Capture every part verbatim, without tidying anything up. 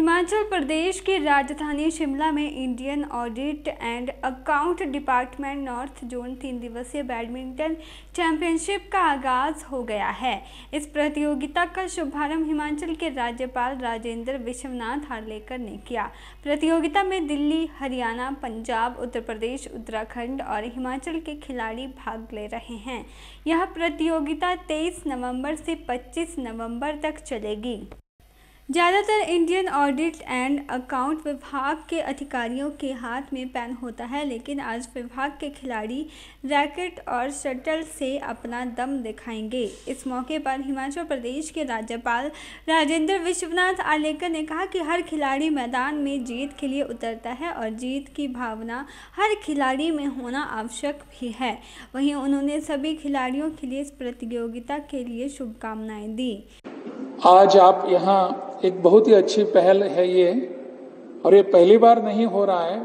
हिमाचल प्रदेश की राजधानी शिमला में Indian audit and account department north zone तीन दिवसीय बैडमिंटन चैंपियनशिप का आगाज हो गया है। इस प्रतियोगिता का शुभारंभ हिमाचल के राज्यपाल राजेंद्र विश्वनाथ आर्लेकर ने किया। प्रतियोगिता में दिल्ली, हरियाणा, पंजाब, उत्तर प्रदेश, उत्तराखंड और हिमाचल के खिलाड़ी भाग ले रहे हैं। यह प्रतियोगिता तेईस नवंबर से पच्चीस नवंबर तक चलेगी। ज़्यादातर इंडियन ऑडिट एंड अकाउंट विभाग के अधिकारियों के हाथ में पेन होता है, लेकिन आज विभाग के खिलाड़ी रैकेट और शटल से अपना दम दिखाएंगे। इस मौके पर हिमाचल प्रदेश के राज्यपाल राजेंद्र विश्वनाथ आर्लेकर ने कहा कि हर खिलाड़ी मैदान में जीत के लिए उतरता है और जीत की भावना हर खिलाड़ी में होना आवश्यक भी है। वहीं उन्होंने सभी खिलाड़ियों के लिए इस प्रतियोगिता के लिए शुभकामनाएं दी। आज आप यहाँ एक बहुत ही अच्छी पहल है ये, और ये पहली बार नहीं हो रहा है,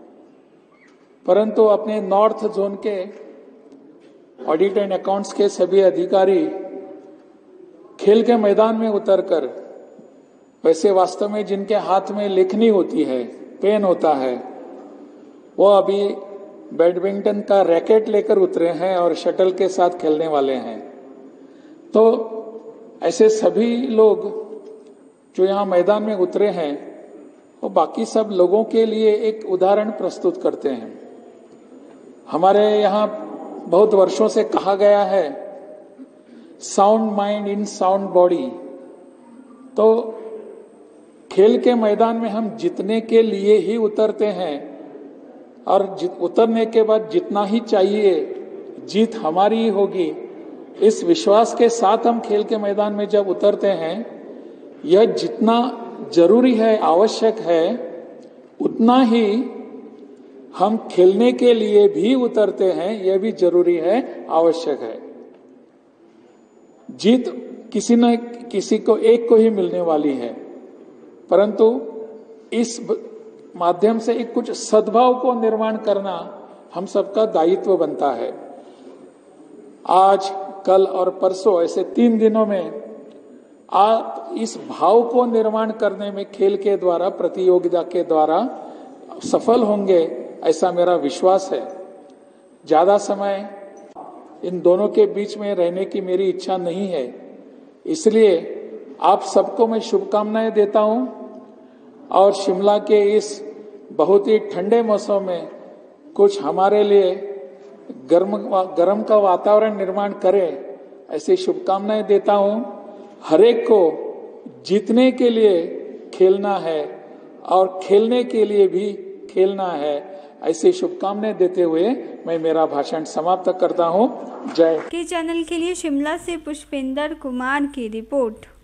परंतु अपने नॉर्थ जोन के ऑडिट एंड अकाउंट्स के सभी अधिकारी खेल के मैदान में उतरकर, वैसे वास्तव में जिनके हाथ में लेखनी होती है, पेन होता है, वो अभी बैडमिंटन का रैकेट लेकर उतरे हैं और शटल के साथ खेलने वाले हैं। तो ऐसे सभी लोग जो यहाँ मैदान में उतरे हैं, वो बाकी सब लोगों के लिए एक उदाहरण प्रस्तुत करते हैं। हमारे यहाँ बहुत वर्षों से कहा गया है, sound mind in sound body. तो खेल के मैदान में हम जीतने के लिए ही उतरते हैं, और उतरने के बाद जितना ही चाहिए जीत हमारी ही होगी, इस विश्वास के साथ हम खेल के मैदान में जब उतरते हैं, यह जितना जरूरी है, आवश्यक है, उतना ही हम खेलने के लिए भी उतरते हैं। यह भी जरूरी है, आवश्यक है। जीत किसी न किसी को एक को ही मिलने वाली है, परंतु इस माध्यम से एक कुछ सद्भाव को निर्माण करना हम सबका दायित्व बनता है। आज, कल और परसों, ऐसे तीन दिनों में आप इस भाव को निर्माण करने में खेल के द्वारा, प्रतियोगिता के द्वारा सफल होंगे, ऐसा मेरा विश्वास है। ज्यादा समय इन दोनों के बीच में रहने की मेरी इच्छा नहीं है, इसलिए आप सबको मैं शुभकामनाएं देता हूं, और शिमला के इस बहुत ही ठंडे मौसम में कुछ हमारे लिए गर्म गर्म का वातावरण निर्माण करे, ऐसी शुभकामनाएं देता हूं। हर एक को जीतने के लिए खेलना है और खेलने के लिए भी खेलना है, ऐसी शुभकामनाएं देते हुए मैं मेरा भाषण समाप्त करता हूं। जय। के चैनल के लिए शिमला से पुष्पेंद्र कुमार की रिपोर्ट।